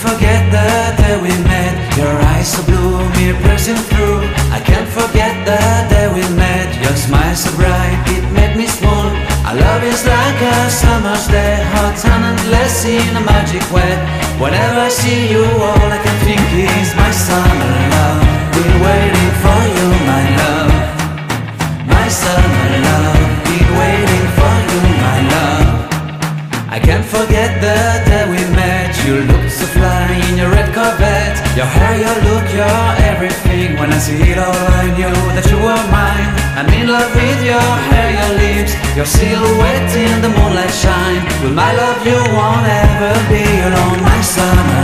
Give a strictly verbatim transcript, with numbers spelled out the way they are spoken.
forget the day we met. Your eyes so blue, me piercing through. I can't forget the day we met. Your smile so bright, it made me swoon. Our love is like a summer's day, hot and endless in a magic way. Whenever I see you, all I can think is my summer love. Been waiting for you, my love. My summer love. Been waiting for you, my love. I can't forget the day we met. You looked so fly in your red Corvette. Your hair, your look, your everything. When I see it all, I knew that you were mine. I'm in love with your hair, your lips, your silhouette in the moonlight shine. With my love you won't ever be alone, my summer